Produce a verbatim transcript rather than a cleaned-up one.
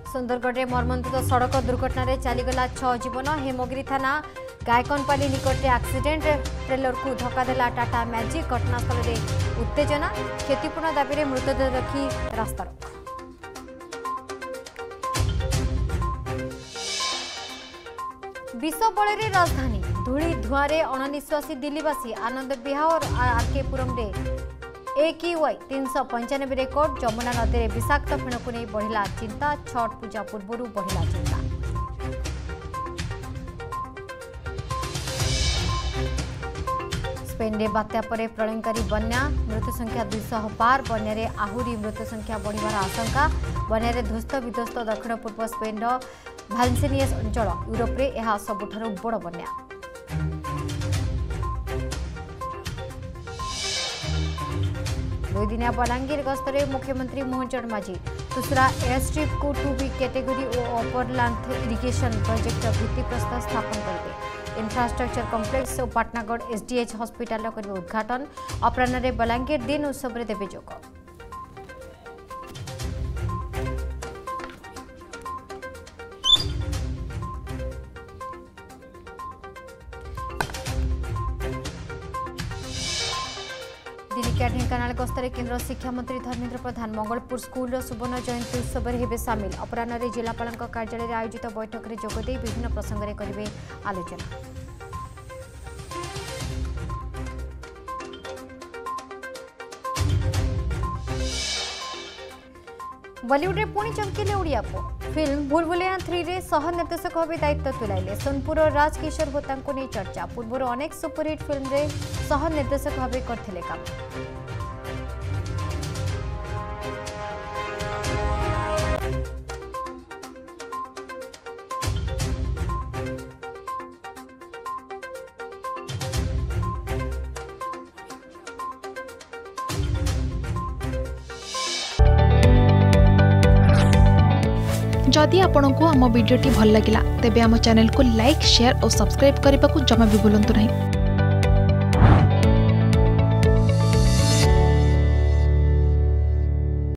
सुंदरगढ़ में मर्मन्तुद सड़क दुर्घटना रे चलीगला छह जीवन। हेमगिरी थाना गायकनपाली निकटे एक्सीडेंट ट्रेलर को धक्का देला टाटा मैजिक। घटनास्थल में उत्तेजना क्षतिपूर्ण दाबी में मृतदेह रखी रास्तारोक। विष बल राजधानी धूली धुआं अणनिश्वासी दिल्लीवासी आनंद विहार और आरकेपुरम ए की वाई तीन सौ पंचानबे रेकर्ड। जमुना नदी में विषाक्त फेण को नहीं बढ़ला चिंता। छठ पूजा पूर्व बढ़ला चिंता। स्पेन में बात्या पर प्रलयकारी बन्या मृत्यु संख्या दुई सौ पार। बन्या आहुरी मृत्यु संख्या बढ़िवार आशंका। बन्या ध्वस्त विध्वस्त दक्षिण पूर्व स्पेन भालसेनियस अंचल यूरोप में यह सबुठारु बड़ बन्या। दुईदिनिया बलांगीर गस्तरे मुख्यमंत्री मोहन चरण मांझी तुसरा एयर स्ट्रिप को टू बी कैटेगरी और अपर लांथ इरिगेशन प्रोजेक्ट भित्तिप्रस्तर स्थापन करेंगे। इंफ्रास्ट्रक्चर कॉम्प्लेक्स और पाटनागढ़ एसडीएच हॉस्पिटल करेंगे उद्घाटन। अपराह्न बलांगीर दिन उत्सव में देवे जोग। दिनिकिया ढेंकानाल गस्तरे केन्द्र शिक्षा मंत्री धर्मेन्द्र प्रधान मंगलपुर स्कूल सुवर्ण जयंती उत्सव में हेबे सामिल। अपराह्न जिलापाल कार्यालय में आयोजित बैठक में जोगदे विभिन्न प्रसंग में करेंगे आलोचना। बॉलीवुड रे पुणी चमकिले ओडिया पो। फिल्म भूल भुलैया थ्री रे सह निर्देशक भाव दायित्व तुलाइले सोनपुर राजकिशोर होता नहीं चर्चा। पूर्व अनेक सुपरहिट फिल्म रे सह निर्देशक भाव करथिले काम। जदि आपंक आम भिडी भल लगा तेब आम चैनल को लाइक शेयर और सब्सक्राइब करने को जमा भी भूलु नहीं।